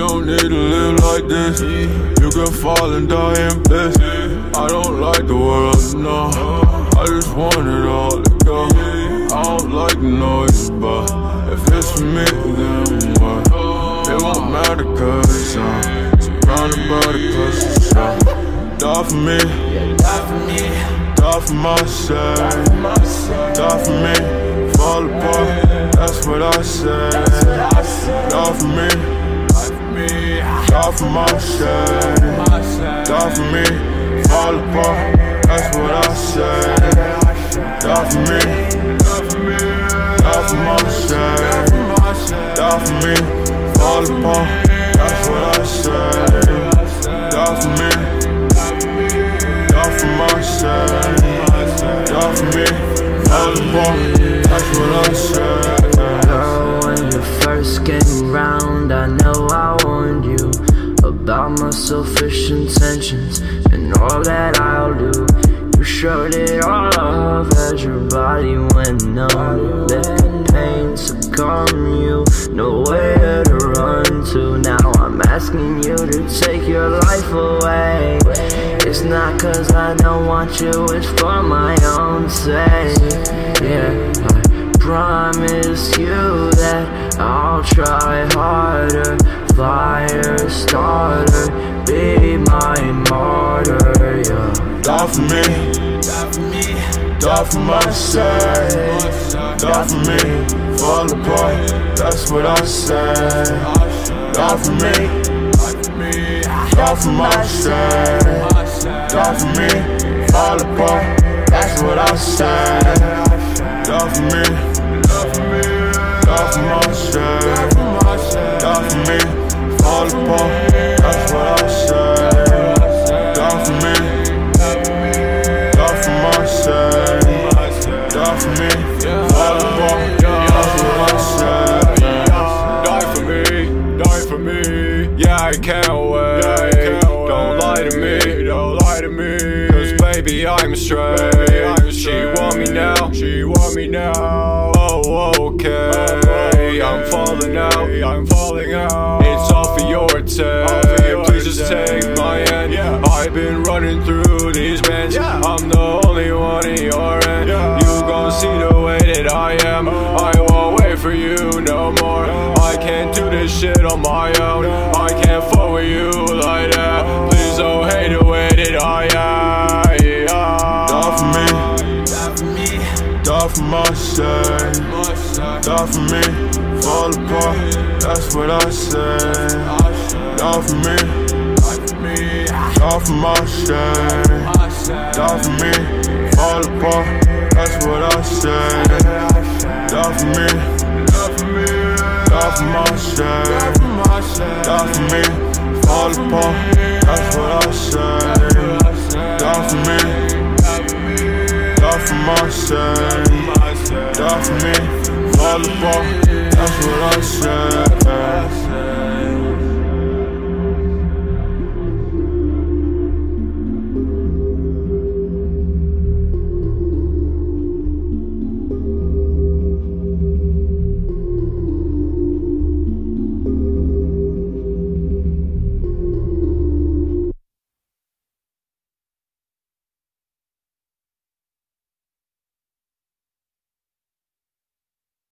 don't need to live like this. You can fall and die in bliss. I don't like the world, no. I just want it all to go. I don't like the noise, but if it's for me, then what? It won't matter cause I'm surrounded by the closest stuff. Die for me, die for myself, die for me, fall apart, that's what I said. Die for me, die for myself, die for me, fall apart, that's what I said. Die for me, die for myself, die for me, fall apart, that's what I said. Die for me, die for myself, die for me, fall apart, that's what I said. Girl, when you first came around, I know I warned you about my selfish intentions and all that I'll do. You showed it all off as your body went numb. Let the pain succumb you, nowhere to run to. Now I'm asking you to take your life away. It's not cause I don't want you, it's for my own sake. Yeah, I promise you that I'll try harder. Fire starter, be my martyr, yeah. Die for me, die for myself, die for me, fall apart, that's what I said. Die for me, die for myself, die for me, fall apart, that's what I said. Die for me, die for myself, die for me, fall apart, that's what I said. Die for me, die for myself, die for me, fall apart, that's what I said. Die for me, die for me, yeah I can't wait. Don't lie to me, don't lie to me, cause baby I'm straight. She want me now, she want me now. Oh okay, I'm falling out, I'm falling out. It's all for your take, please just take my hand. I've been running through these bands, I'm the only one in your end. You gon' see the way that I am, I won't wait for you no more. I can't do this shit on my own, I can't fuck with you like that. Please don't hate the way that I am. Die for me, die for myself, die for me, fall apart, that's what I said. Die for me, die for myself, die for me, fall apart, that's what I said. Die for me, die for myself, die for me, fall apart, that's what I said. Die for me, die for myself, die for me, fall apart, that's what I said.